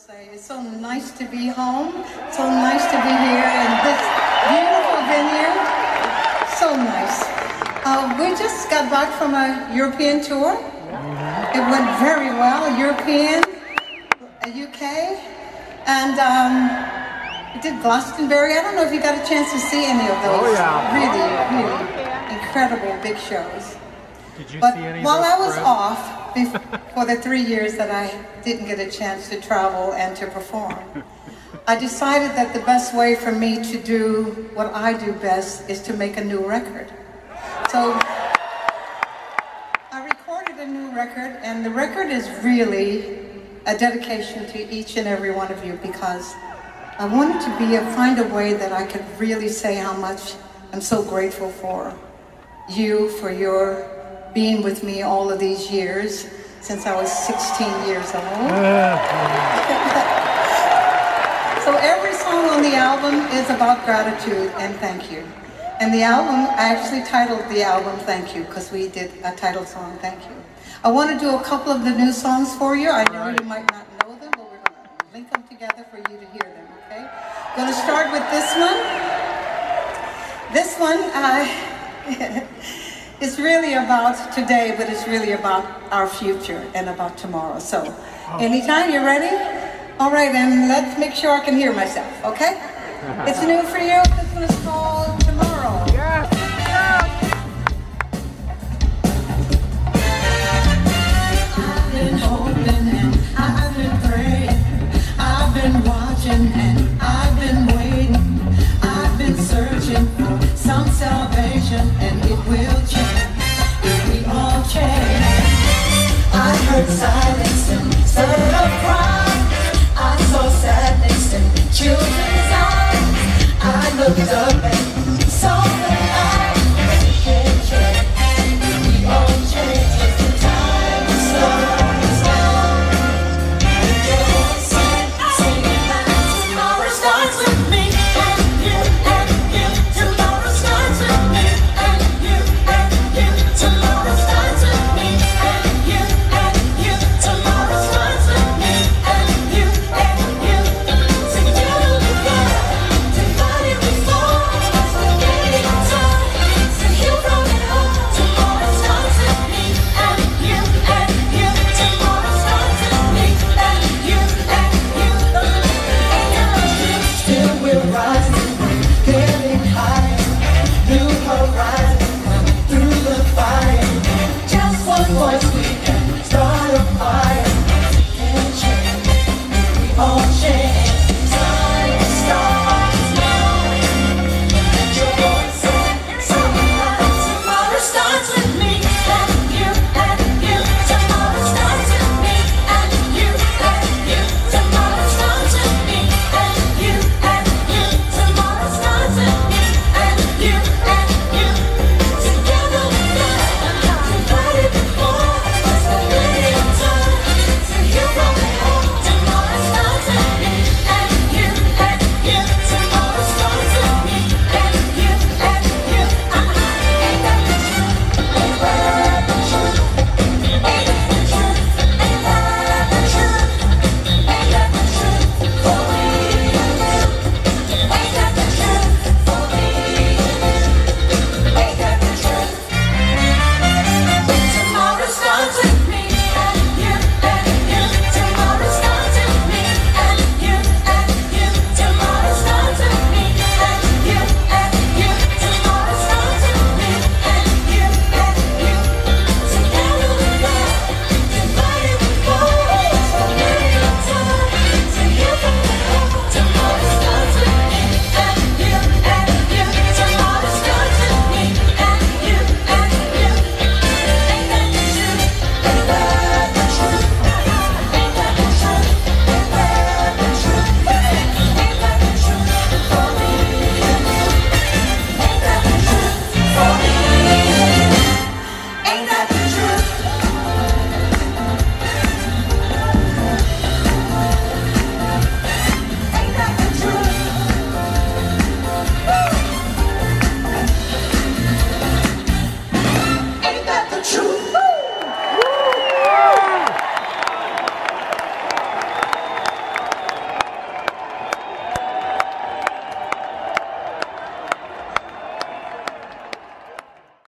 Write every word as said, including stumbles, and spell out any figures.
say it's so nice to be home, so nice to be here in this beautiful venue. So nice. Uh, we just got back from a European tour. It went very well, European, U K, and um, we did Glastonbury. I don't know if you got a chance to see any of those. Oh, yeah. Really, really incredible big shows. Did you But see any while of I those was spreads? off bef- for the three years that I didn't get a chance to travel and to perform, I decided that the best way for me to do what I do best is to make a new record. So I recorded a new record, and the record is really a dedication to each and every one of you, because I wanted to be a, find a way that I could really say how much I'm so grateful for you, for your being with me all of these years, since I was sixteen years old. So every song on the album is about gratitude and thank you. And the album, I actually titled the album Thank You, because we did a title song, Thank You. I want to do a couple of the new songs for you. I know you might not know them, but we're going to link them together for you to hear them, okay? I'm going to start with this one. This one, uh, it's really about today, but it's really about our future and about tomorrow. So, anytime you're ready? All right, and let's make sure I can hear myself, okay? It's new for you. This one is called Tomorrow. Yes, yes. I've been hoping and I've been praying. I've been watching and I've been waiting. I've been searching for some salvation, and it will change if we all change. I heard silence instead of crying. I saw sadness in children's eyes. I looked up and